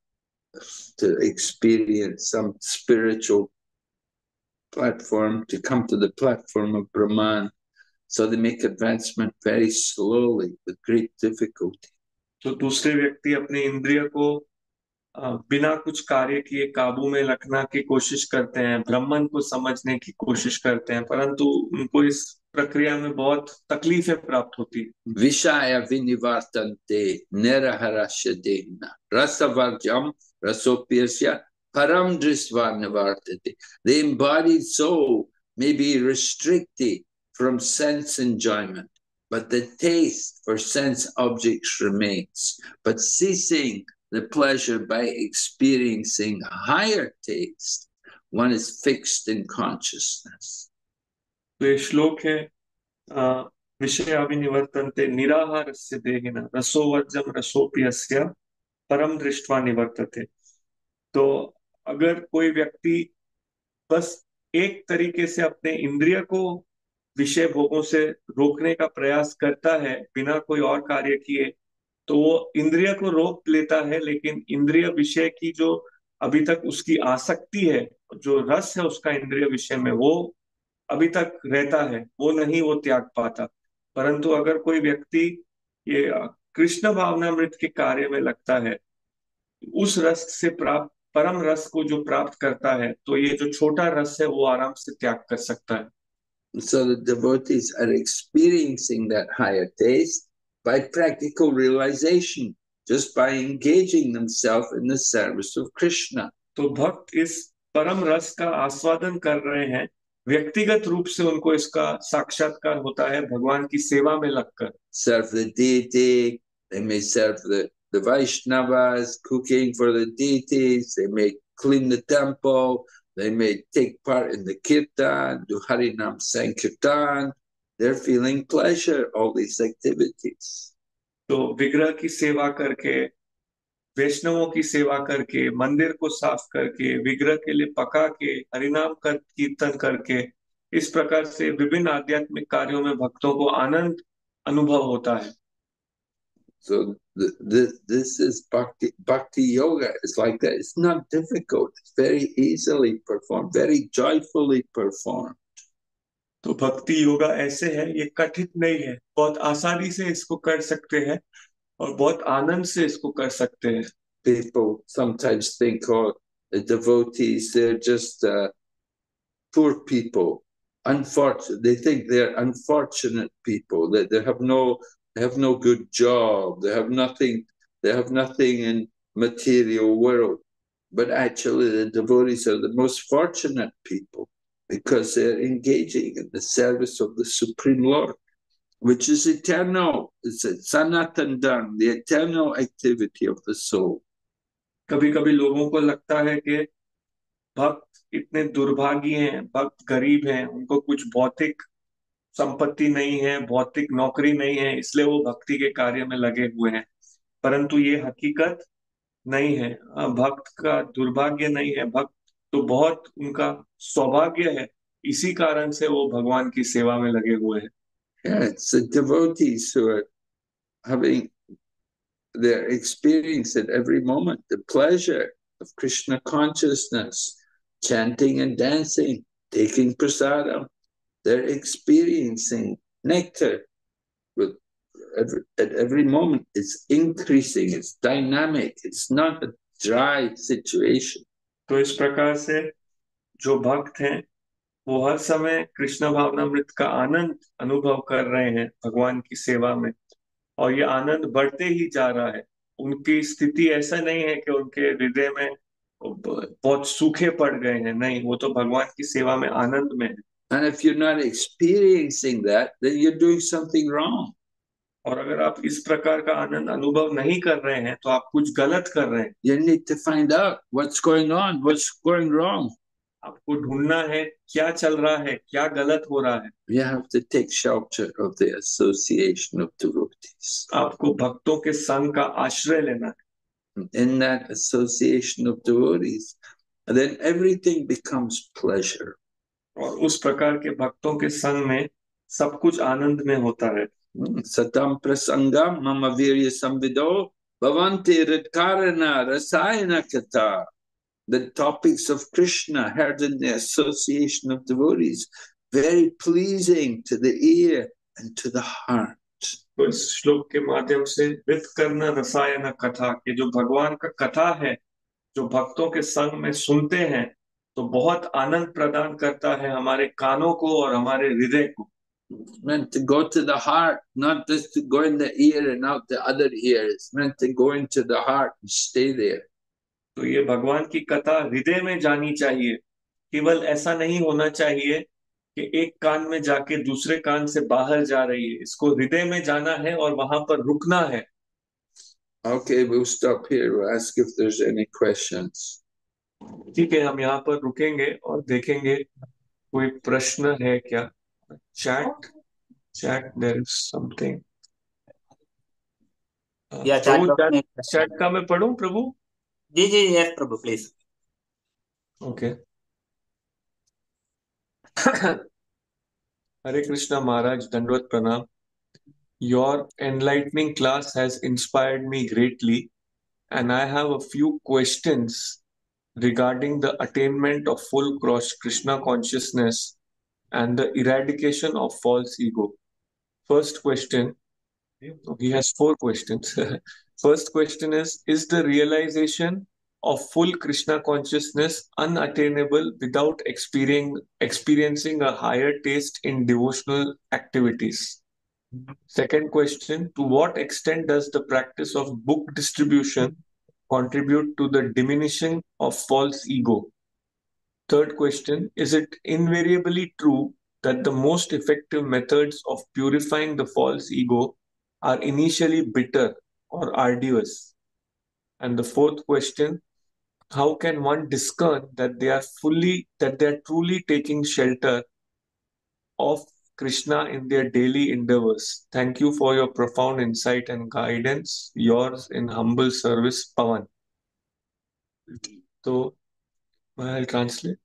to experience some spiritual platform, to come to the platform of Brahman. So they make advancement very slowly with great difficulty. तो दूसरे व्यक्ति अपने इंद्रिय को बिना कुछ कार्य किए काबू में रखना की कोशिश करते हैं, ब्रह्मन को समझने की कोशिश करते हैं, परंतु उनको इस प्रक्रिया में बहुत तकलीफें प्राप्त होती है। Vishaya vinivartante neraharasya dehna rasavarjam rasopyasya param drisva nivartate. The embodied soul may be restricted from sense enjoyment, but the taste for sense objects remains. But ceasing the pleasure by experiencing higher taste, one is fixed in consciousness. तो ये श्लोक है विषय अभिनिवर्तन्ते निराहारस्य देहिना रसोवर्जम रसोप्यस्य परम दृष्ट्वा निवर्तते। तो अगर कोई व्यक्ति बस एक तरीके से अपने इंद्रिय को विषय भोगों से रोकने का प्रयास करता है बिना कोई और कार्य किए, तो वो इंद्रिय को रोक लेता है, लेकिन इंद्रिय विषय की जो अभी तक उसकी आसक्ति है, जो रस है उसका इंद्रिय विषय में, वो अभी तक रहता है, वो नहीं वो त्याग पाता। परंतु अगर कोई व्यक्ति ये कृष्ण भावनामृत के कार्य में लगता है, उस रस से प्राप्त परम रस को जो प्राप्त करता है, तो ये जो छोटा रस है वो आराम से त्याग कर सकता है। So the devotees are experiencing that higher taste by practical realization, just by engaging themselves in the service of Krishna. तो भक्त इस परम रस का आस्वादन कर रहे हैं, व्यक्तिगत रूप से उनको इसका साक्षात्कार होता है भगवान की सेवा में लगकर। Serve the deity, they may serve the, the Vaishnavas, cooking for the deities, they may clean the temple, They may take part in the kirtan, do Harinam Sankirtan. They're feeling pleasure, all these activities. तो विग्रह की सेवा करके, वैष्णवों की सेवा करके, मंदिर को साफ करके, विग्रह के लिए पका के, हरिनाम कर कीर्तन करके, इस प्रकार से विभिन्न आध्यात्मिक कार्यों में भक्तों को आनंद अनुभव होता है. So the, the, this is bhakti, bhakti yoga. It's like that. It's not difficult. It's very easily performed, very joyfully performed. तो भक्ति योगा ऐसे है, ये कठिन नहीं है, बहुत आसानी से इसको कर सकते हैं और बहुत आनंद से इसको कर सकते हैं. People sometimes think, oh, the devotees, they're just uh, poor people. Unfortunate. They think they're unfortunate people. That they, they have no, they have no good job. They have nothing. They have nothing in material world. But actually, the devotees are the most fortunate people because they're engaging in the service of the Supreme Lord, which is eternal. It's a sanatan dharma, the eternal activity of the soul. कभी कभी लोगों को लगता है कि भक्त इतने दुर्भागी हैं, भक्त गरीब हैं, उनको कुछ भौतिक संपत्ति नहीं है, भौतिक नौकरी नहीं है, इसलिए वो भक्ति के कार्य में लगे हुए हैं. परंतु ये हकीकत नहीं है. भक्त का दुर्भाग्य नहीं है, भक्त तो बहुत उनका सौभाग्य है, इसी कारण से वो भगवान की सेवा में लगे हुए हैं. Yeah, it's the devotees who are having their experience at every moment, the pleasure of Krishna consciousness, chanting and dancing, taking prasadam. They're experiencing nectar with every, at every moment. It's increasing, it's dynamic, it's not a dry situation. तो इस प्रकार से जो भक्त हैं वो हर समय कृष्ण भावनामृत का आनंद अनुभव कर रहे हैं भगवान की सेवा में, और ये आनंद बढ़ते ही जा रहा है. उनकी स्थिति ऐसा नहीं है कि उनके हृदय में बहुत सूखे पड़ गए हैं, नहीं, वो तो भगवान की सेवा में आनंद में है. And if you're not experiencing that, then you're doing something wrong. और अगर आप इस प्रकार का आनंद अनुभव नहीं कर रहे हैं तो आप कुछ गलत कर रहे हैं. You need to find out what's going on, what's going wrong. आपको ढूंढना है क्या चल रहा है, क्या गलत हो रहा है. You have to take shelter of the association of devotees. आपको भक्तों के संग का आश्रय लेना है. In that association of devotees, then everything becomes pleasure. और उस प्रकार के भक्तों के संग में सब कुछ आनंद में होता है. Satam prasangam mama virya samvido bhavanti ritkarana rasayana kata. The topics of Krishna heard in the association of devotees, very pleasing to the ear and to the heart. तो इस श्लोक के माध्यम से ऋतकर्ण रसायन कथा के जो भगवान का कथा है, जो भक्तों के संग में सुनते हैं, तो बहुत आनंद प्रदान करता है हमारे कानों को और हमारे हृदय को. It's meant to go to the heart, not just to go in the ear and out the other ear. It's meant to go into the heart and stay there. तो ये भगवान की कथा हृदय में जानी चाहिए. केवल ऐसा नहीं होना चाहिए कि एक कान में जाके दूसरे कान से बाहर जा रही है. इसको हृदय में जाना है और वहां पर रुकना है. Okay, we'll stop here. We'll ask if there's any questions. ठीक है, हम यहाँ पर रुकेंगे और देखेंगे कोई प्रश्न है क्या. Chat, chat. There is something. या chat box में chat का मैं पढ़ूं प्रभु? जी जी यस प्रभु please. Okay. Hare Krishna Maharaj, Dandvat Pranam. Your enlightening class has inspired me greatly, and I have a few questions regarding the attainment of full Krishna consciousness and the eradication of false ego. First question, he has four questions. First question is, is the realization of full Krishna consciousness unattainable without experiencing, experiencing a higher taste in devotional activities? Second question, to what extent does the practice of book distribution contribute to the diminishing of false ego? Third question, is it invariably true that the most effective methods of purifying the false ego are initially bitter or arduous? And the fourth question, how can one discern that they are fully, that they are truly taking shelter of Krishna in their daily endeavors? Thank you for your profound insight and guidance. Yours in humble service, Pawan. तो I'll translate.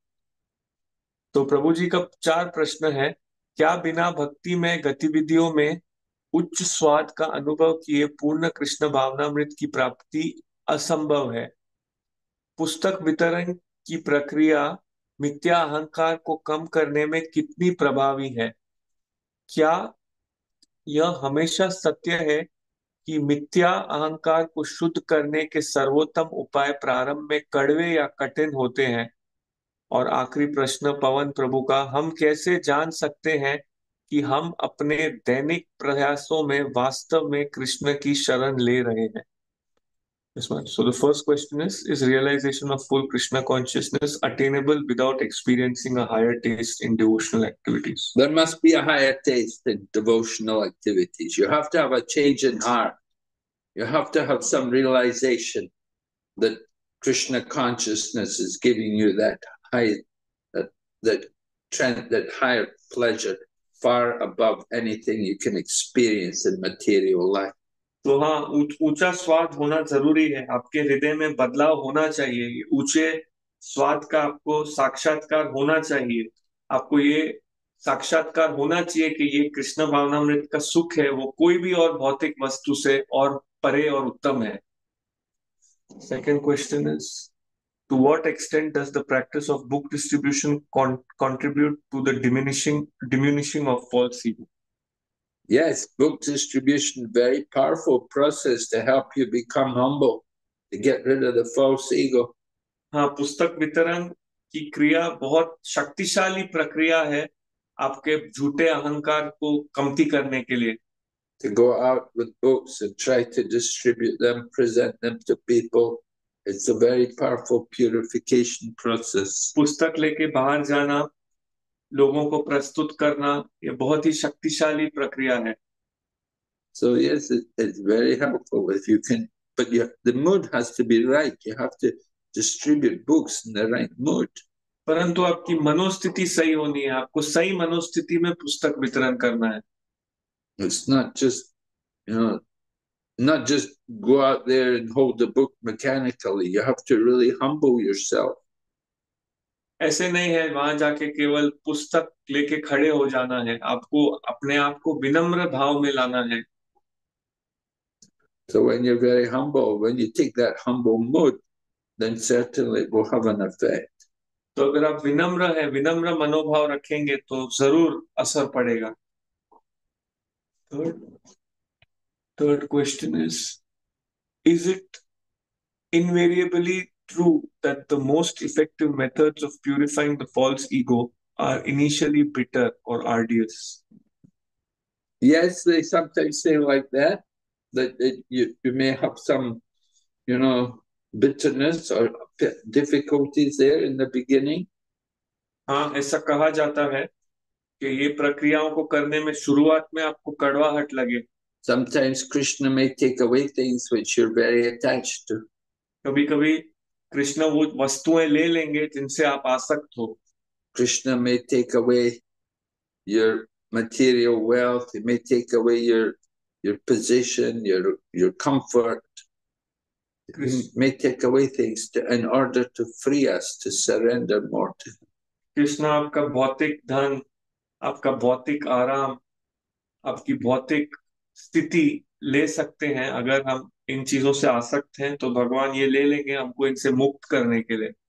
तो प्रभु जी का चार प्रश्न है. क्या बिना भक्ति में गतिविधियों में उच्च स्वाद का अनुभव किए पूर्ण कृष्ण भावनामृत की प्राप्ति असंभव है? पुस्तक वितरण की प्रक्रिया मिथ्या अहंकार को कम करने में कितनी प्रभावी है? क्या यह हमेशा सत्य है कि मिथ्या अहंकार को शुद्ध करने के सर्वोत्तम उपाय प्रारंभ में कड़वे या कठिन होते हैं? और आखिरी प्रश्न पवन प्रभु का, हम कैसे जान सकते हैं कि हम अपने दैनिक प्रयासों में वास्तव में कृष्ण की शरण ले रहे हैं? This one. So the first question is, is realization of full Krishna consciousness attainable without experiencing a higher taste in devotional activities? There must be a higher taste in devotional activities. You have to have a change in heart. You have to have some realization that Krishna consciousness is giving you that high, that that trend, that higher pleasure, far above anything you can experience in material life. तो हाँ, ऊंचा स्वाद होना जरूरी है. आपके हृदय में बदलाव होना चाहिए. ऊंचे स्वाद का आपको साक्षात्कार होना चाहिए. आपको ये साक्षात्कार होना चाहिए कि ये कृष्ण भावनामृत का सुख है, वो कोई भी और भौतिक वस्तु से और परे और उत्तम है. Second question is, to what extent does the practice of book distribution con contribute to the diminishing diminishing of false ego? Yes, book distribution, very powerful process to help you become humble, to get rid of the false ego. हाँ, पुस्तक वितरण की क्रिया बहुत शक्तिशाली प्रक्रिया है आपके झूठे अहंकार को कमती करने के लिए. To go out with books and try to distribute them, present them to people, it's a very powerful purification process. पुस्तक लेके बाहर जाना, लोगों को प्रस्तुत करना, ये बहुत ही शक्तिशाली प्रक्रिया है. So yes, it, it's very helpful if you can, but you, the mood has to be right. You have to distribute books in the right mood. परंतु आपकी मनोस्थिति सही होनी है. आपको सही मनोस्थिति में पुस्तक वितरण करना है. It's not just, you know, not just go out there and hold the book mechanically. You have to really humble yourself. ऐसे नहीं है वहां जाके केवल पुस्तक लेके खड़े हो जाना है. आपको अपने आप को विनम्र भाव में लाना है. So when you're very humble, when you take that humble mood, then certainly it will have an effect. तो अगर आप विनम्र है, विनम्र मनोभाव रखेंगे तो जरूर असर पड़ेगा. Third, third question is, is it invariably true that the most effective methods of purifying the false ego are initially bitter or arduous? Yes, they sometimes say like that, that it, you, you may have some, you know, bitterness or difficulties there in the beginning. हाँ, ऐसा कहा जाता है कि ये प्रक्रियाओं को करने में शुरुआत में आपको कड़वाहट लगे. Sometimes Krishna may take away things which you're very attached to. कभी कभी कृष्ण वो वस्तुएं ले लेंगे जिनसे आप आसक्त हो. Krishna may take away your material wealth. He may take away your your position, your your comfort. He may take away things to, in order to free us to surrender more to Him. Krishna आपका भौतिक धन, आपका भौतिक आराम, आपकी भौतिक स्थिति ले सकते हैं. अगर हम इन चीजों से आसक्त हैं तो भगवान ये ले लेंगे हमको इनसे मुक्त करने के लिए.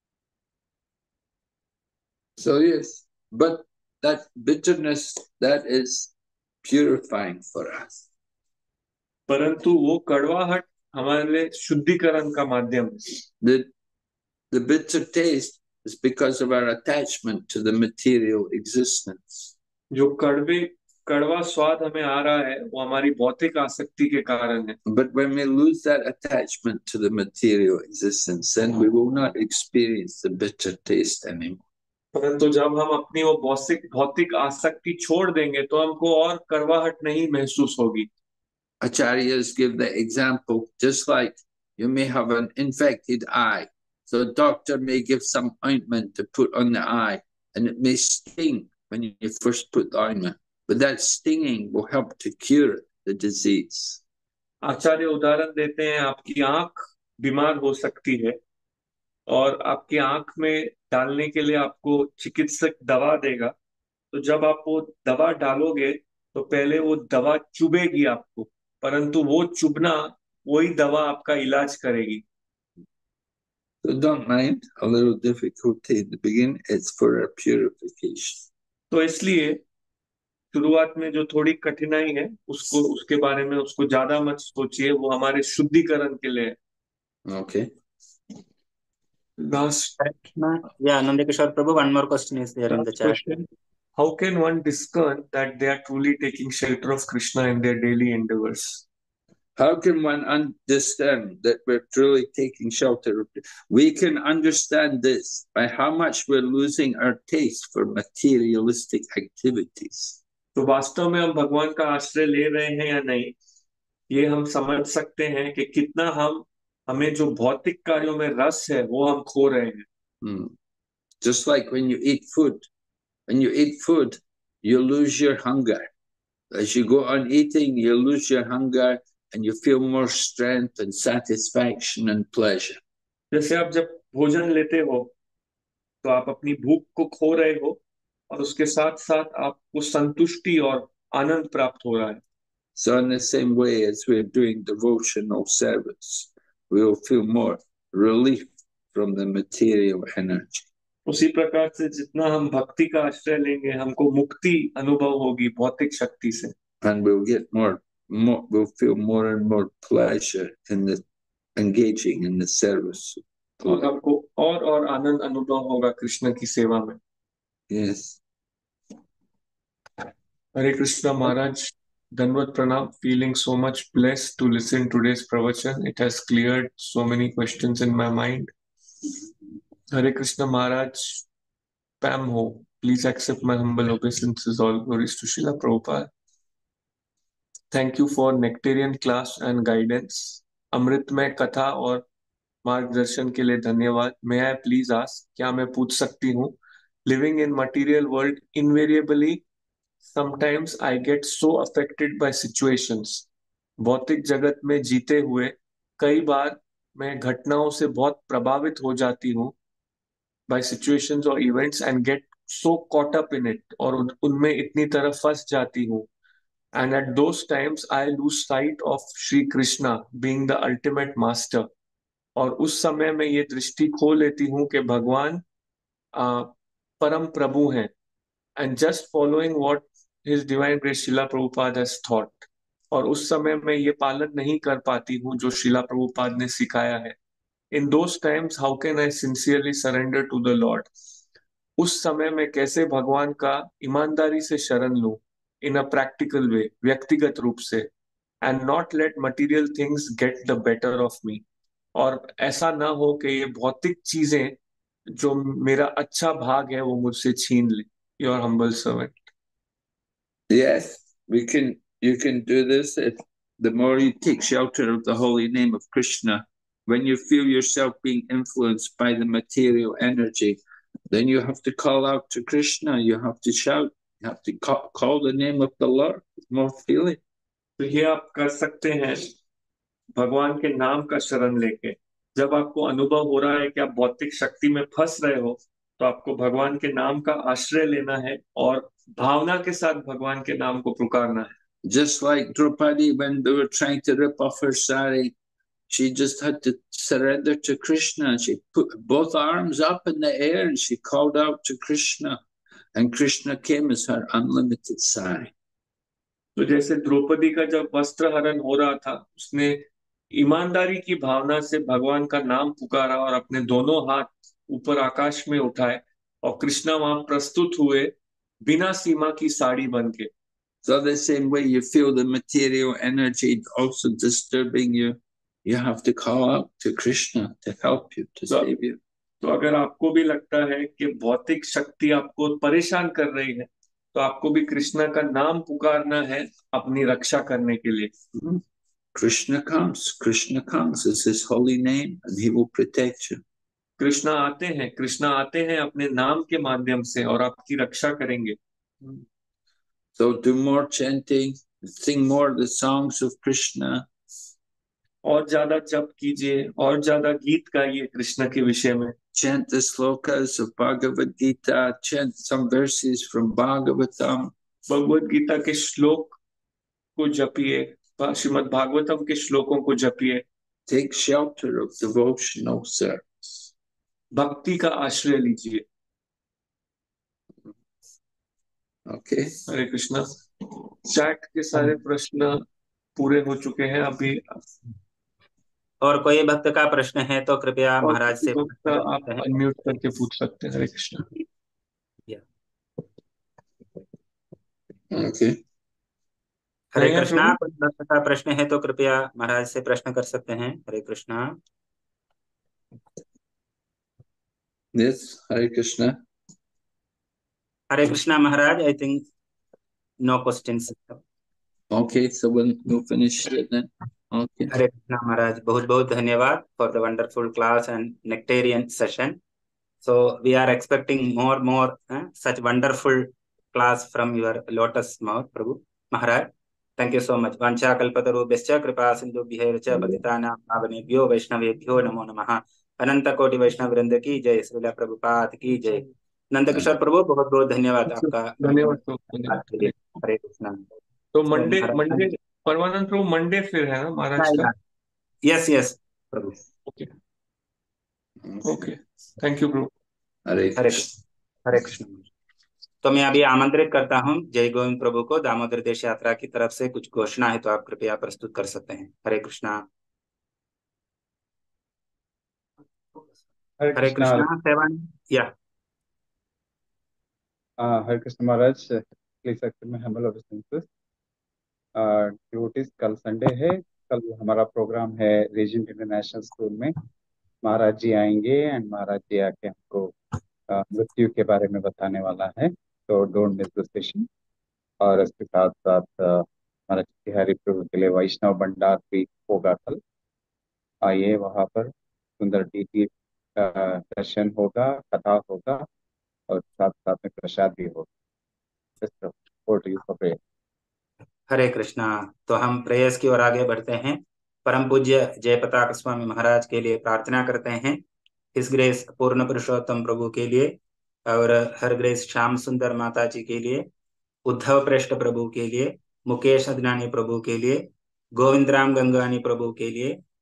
So yes, but that bitterness, that is purifying for us. परंतु वो कड़वाहट हमारे लिए शुद्धिकरण का माध्यम है. The the bitter taste is because of our attachment to the material existence. जो कड़वे कड़वा स्वाद हमें आ रहा है वो हमारी भौतिक आसक्ति के कारण है. But when we lose that attachment to the material existence, then we will not experience the bitter taste anymore. परंतु जब हम अपनी वो भौतिक भौतिक आसक्ति छोड़ देंगे तो हमको और कड़वाहट नहीं महसूस होगी. Acharyas give the example, just like you may have an infected eye So a doctor may give some ointment to put on the eye, and it may sting when you first put the ointment, but that stinging will help to cure the disease. आचार्य उदाहरण देते हैं, आपकी आंख बीमार हो सकती है और आपकी आंख में डालने के लिए आपको चिकित्सक दवा देगा, तो जब आप वो दवा डालोगे तो पहले वो दवा चुभेगी आपको, परंतु वो चुभना वही दवा आपका इलाज करेगी. So don't mind a little difficulty in the beginning, it's for our purification. तो इसलिए शुरुआत में जो थोड़ी कठिनाई है उसको उसके बारे में उसको ज्यादा मत सोचिए, वो हमारे शुद्धिकरण के लिए. Okay. Last, yeah, Nandakishore Prabhu, one more question is there in the chat. question. How can one discern that they are truly taking shelter of Krishna in their daily endeavors? How can one understand that we're truly taking shelter of it? We can understand this by how much we're losing our taste for materialistic activities. तो वास्तव में हम भगवान का आश्रय ले रहे हैं या नहीं, ये हम समझ सकते हैं कि कितना हम हमें जो भौतिक कार्यों में रस है वो हम खो रहे हैं. Hmm. Just like when you eat food, when you eat food, you lose your hunger. As you go on eating, you lose your hunger and you feel more strength and satisfaction and pleasure. जैसे आप जब भोजन लेते हो तो आप अपनी भूख को खो रहे हो और उसके साथ साथ आपको संतुष्टि और आनंद प्राप्त हो रहा है. So in the same way as we're doing devotional service, we will feel more relief from the material energy. उसी प्रकार से जितना हम भक्ति का आश्रय लेंगे, हमको मुक्ति अनुभव होगी भौतिक शक्ति से. And we'll get more, more, we'll feel more and more pleasure in the engaging in the service. और हमको और और आनंद अनुभव होगा कृष्ण की सेवा में. Yes. Hare Krishna Maharaj, Dhanvat Pranam. Feeling so much blessed to listen today's pravachan. It has cleared so many questions in my mind. Hare Krishna Maharaj, Pam Ho, please accept my humble obeisances. All glories to Srila Prabhupada. Thank you for nectarian class and guidance. अमृतमय कथा और मार्गदर्शन के लिए धन्यवाद. May I please ask, क्या मैं पूछ सकती हूँ? Living in material world, invariably sometimes I get so affected by situations. भौतिक जगत में जीते हुए कई बार मैं घटनाओं से बहुत प्रभावित हो जाती हूँ by situations or events and get so caught up in it, और उन, उनमें इतनी तरह फंस जाती हूँ. And at those times I lose sight of Shri Krishna being the ultimate master. और उस समय मैं ये दृष्टि खो लेती हूँ कि भगवान आ, परम प्रभु हैं. And just following what His Divine Grace Srila Prabhupada has taught. और उस समय मैं ये पालन नहीं कर पाती हूँ जो श्रीला प्रभुपाद ने सिखाया है. In those times, how can I sincerely surrender to the Lord? उस समय मैं कैसे भगवान का ईमानदारी से शरण लूं in a practical way, व्यक्तिगत रूप से, and not let material things get the better of me. और ऐसा ना हो कि ये भौतिक चीजें जो मेरा अच्छा भाग है वो मुझसे छीन ले. Your humble servant. Yes, we can. You can do this if the more you take shelter of the holy name of Krishna. When you feel yourself being influenced by the material energy, then you have to call out to Krishna. You have to shout. You have to call, call the name of the Lord with more feeling. तो ये आप कर सकते हैं भगवान के नाम का शरण लेके. जब आपको अनुभव हो रहा है कि आप भौतिक शक्ति में फंस रहे हो, तो आपको भगवान के नाम का आश्रय लेना है और भावना के साथ भगवान के नाम को पुकारना है. Just like Draupadi, when they were trying to rip off her sari, she just had to surrender to Krishna. She put both arms up in the air and she called out to Krishna, and Krishna came as her unlimited sari. तो जैसे द्रौपदी का जब वस्त्र हरण हो रहा था, उसने ईमानदारी की भावना से भगवान का नाम पुकारा और अपने दोनों हाथ ऊपर आकाश में उठाए और कृष्णा वहां प्रस्तुत हुए बिना सीमा की साड़ी बनके. So the same way you feel the material energy also disturbing you, you have to call out to Krishna to help you, to so, save you. तो अगर आपको भी लगता है कि भौतिक शक्ति आपको परेशान कर रही है, तो आपको भी कृष्णा का नाम पुकारना है अपनी रक्षा करने के लिए. Mm-hmm. Krishna comes, Krishna comes is His holy name and He will protect you. Krishna आते हैं, कृष्णा आते हैं अपने नाम के माध्यम से और आपकी रक्षा करेंगे। So do more chanting, sing more the songs of Krishna. और ज्यादा जप कीजिए, और ज्यादा गीत गाइए कृष्ण के विषय में। Chant the slokas of Bhagavad Gita, chant some verses from Bhagavatam. Bhagavad Gita के श्लोक को जपिए, श्रीमद् भागवतम के श्लोकों को जपिए। Take shelter of devotional service. भक्ति का आश्रय लीजिए। Okay. हरे कृष्णा। चैट के सारे प्रश्न पूरे हो चुके हैं अभी। और कोई भक्त का प्रश्न है तो कृपया और महाराज से भक्त आप अनम्यूट करके पूछ सकते हैं। हरे कृष्णा। Okay. हरे कृष्णा। कोई भक्त का प्रश्न है तो कृपया महाराज से प्रश्न कर सकते हैं। Hare Krishna. Yes, Hare Krishna. Hare Krishna महाराज। I think no questions. Okay, so we'll, we'll finish it then. Okay. Hare Krishna महाराज, बहुत बहुत धन्यवाद for the wonderful class and nectarean session. So we are expecting more more uh, such wonderful class from your lotus mouth, Prabhu Maharaj. Thank you so much. Vancha kalpatarubhyascha kripa sindhubhyaiva cha patitanam pavanebhyo vaishnavebhyo namo नमः. अनंत कोटि वैष्णव वृंद की जय. श्रीला प्रभुपाद की जय. नंद किशोर प्रभु, बहुत बहुत धन्यवाद आपका धन्यवाद। हरे कृष्णा. तो मंडे मंडे परमानंद प्रभु मंडे फिर है ना महाराज का? यस यस प्रभु. ओके ओके, थैंक यू प्रभु. हरे हरे कृष्ण. हरे कृष्ण. तो मैं अभी आमंत्रित करता हूँ जय गोविंद प्रभु को दामोदर देश यात्रा की तरफ से कुछ घोषणा है तो आप कृपया प्रस्तुत कर सकते हैं. हरे कृष्णा. हरे कृष्णा. सेवन या हरे कृष्ण महाराज. Please accept my humble obeisances. Devotees, कल संडे है. कल हमारा प्रोग्राम है रेजिडेंट इंटरनेशनल स्कूल में. महाराज जी आएंगे एंड महाराज जी आके हमको मृत्यु के बारे में बताने वाला है. तो डोंट मिस द सेशन. और इसके साथ साथ महाराज हरि प्रभु के लिए वैष्णव भंडार भी होगा कल. आइए, वहाँ पर सुंदर डीटी दर्शन होगा, कथा होगा और साथ साथ में प्रसाद भी होगा. हरे कृष्णा. तो हम प्रेयस की ओर आगे बढ़ते हैं. परम पूज्य जय पताक स्वामी महाराज के लिए प्रार्थना करते हैं. हिस ग्रेस पूर्ण पुरुषोत्तम प्रभु के लिए और हर ग्रेस श्याम सुंदर माता जी के लिए, उद्धव प्रेष्ठ प्रभु के लिए, मुकेश अदनानी प्रभु के लिए, गोविंद राम गंगानी प्रभु के लिए,